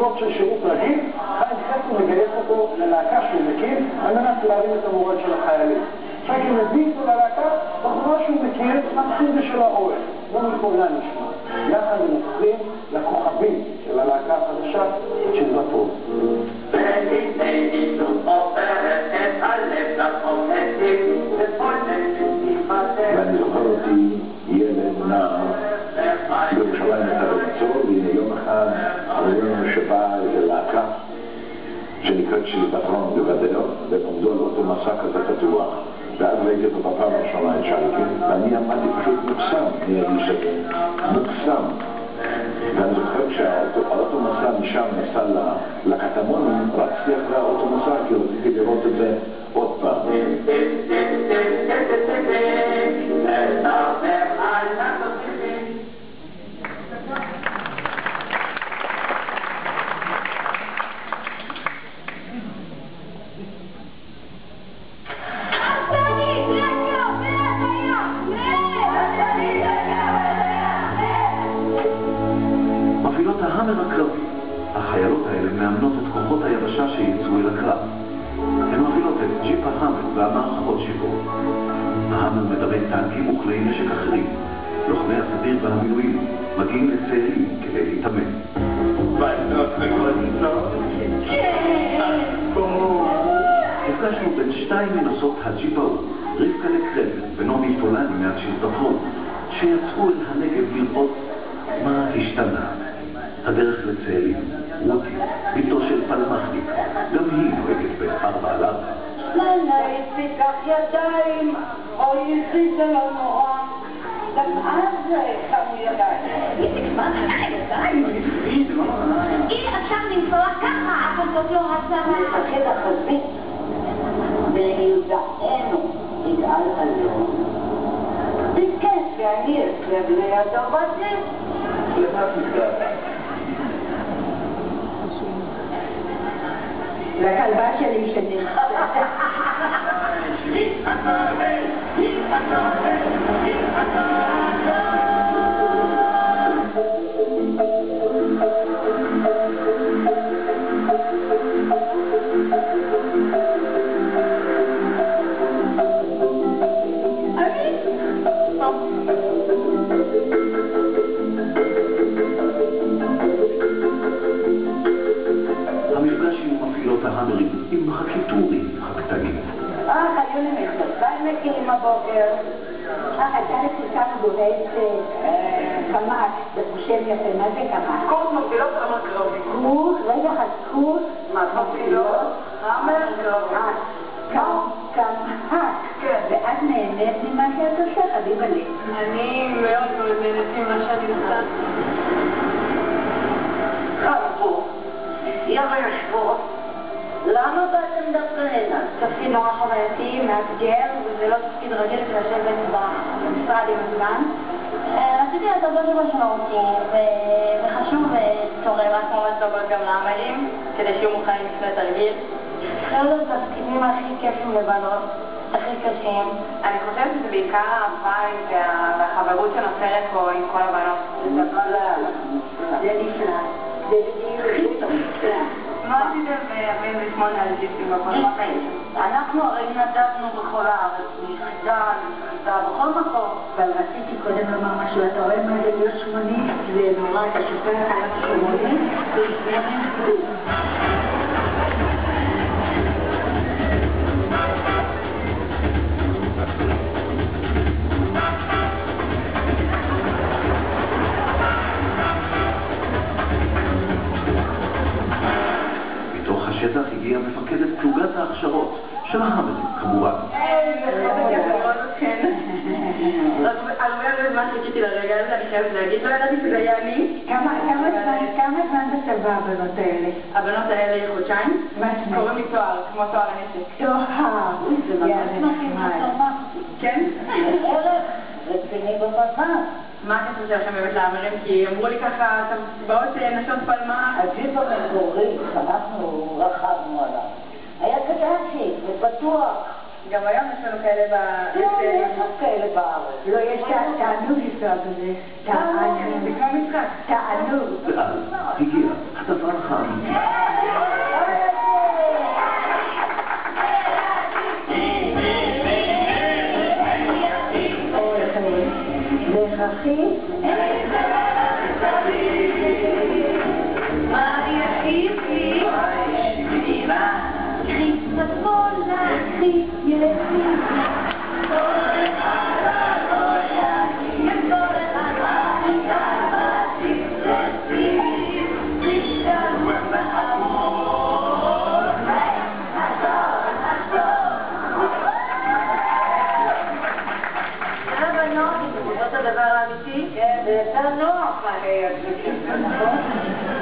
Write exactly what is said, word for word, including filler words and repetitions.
ישיבות של שירות רגיל, חיים חסן מגייס אותו ללהקה שהוא מקים על מנת להרים את המורל של החיילים. שייקי מביא אותו ללהקה, בחורה שהוא מכיר מהסוג של האוהל, לא מפעולה נשמע. יחד הם הופכים לכוכבים של הלהקה החדשה, את של בטוב. ואני זוכר אותי ילד נער בירושלים את הרצור, והנה יום אחד אמרו לנו שבאה איזה להקה שנקראת שלי פטרון בבדל, והם עמדו על אותו מסע כזה פתוח, ואז ראיתי אותו בפעם הראשונה את שייקי, ואני עמדתי פשוט מוקסם מהאיש הזה, מוקסם. ואני זוכר כשהאוטו מסע משם נסע לקטמון, רצתי אחרי האוטו מסע כי רציתי לראות את זה עוד פעם. מפעילות ההאמר הקרבי. החיילות האלה מאמנות את כוחות היבשה שיצאו אל הקרב. הן מפעילות את ג'יפ ההאמר והמערכות שבו. ההאמר מדרג טנקים וכלי נשק אחרים. לוחמי הסדיר והמילואים מגיעים לצעירים כדי להתאמן. נפגשנו בין שתיים מנוסות הג'יפ ההוא, רבקה לקרבר ונעמי פולני מהשלטון, שיצאו אל הנגב לראות מה השתנה. הדרך לצעירים, רותי, ביתו של פלמחניק, גם היא נוהגת בארבע על ארבע. ננאי, תיקח ידיים, אוי, זה לא נורא. גם אז חמו ידיים. מה זה ידיים? אי אפשר לנסוע ככה, אבל זאת לא הצעה. מפקד החזית, ביודענו, יגאל אלון, ביקש ואני אצלב לידו בזים. לכלבה שלי שנרחבת. המפגש עם מפעילות ההאמרים עם הקיטורים הקטנים. אה, היו לי מכנסיים נקיים הבוקר. אה, הייתה לי כמה גורית קמק, בחושב יפה, מה זה קמק? קורס מפעילות האמר קרבי. קורס, רגע אחד, קורס מפעילות האמר קרבי. קמק. ואת נהנית ממה שאת עושה, חביבה לי. אני מאוד מאוד נהנית ממה שאני עושה. חבו, ירשבו. למה באתם דווקא הנה? תפקיד נורא חווייתי, מאתגר, וזה לא תפקיד רגיל לשבת במשרד עם הזמן. רציתי לעשות משהו משמעותי, וחשוב ותורם התמורות טובות גם להאמרים, כדי שיהיו מוכנים לפני תרגיל. אחד התפקידים הכי כיפים לבנות, הכי קשים. אני חושבת שזה בעיקר הווייב והחברות שנוצרת פה עם כל הבנות. זה נפלא. זה בדיוק נפלא. מה עשיתם ב-ארבעים ושמונה על ג'יפים בפרלמנט? אנחנו הרי נדבנו בכל הארץ, מיחידה ליחידה, בכל מקום. אבל רציתי קודם לומר משהו, אתה רואה מה זה להיות שמונים? זה נורא, אתה שופר עליו שמונים? השטח הגיעה מפקדת פלוגת ההכשרות של ההאמרים, כמובן. הרבה הרבה זמן חיכיתי לרגע הזה, אני חייבת להגיד, לא ידעתי שזה היה אני. כמה זמן בצבא הבנות האלה? הבנות האלה היא חודשיים. מה שמע? קוראים לי תואר, כמו תואר הנשק. תואר, זה נחמד. כן? ערב, רציני בממה. מה הקשר שלכם באמת להאמרים? כי אמרו לי ככה, אתם באות נשות פלמה. הג'יפ המקורי, אנחנו רכבנו עליו. היה קטנצ'י, ופתוח. גם היום יש לנו כאלה בארץ. לא, יש לנו כאלה בארץ. לא, יש תענוג לנסוע בזה. תענוג. זה כמו משחק. תענוג. ואז הגיע הדבר האמיתי. אחרי הדרישות, נכון?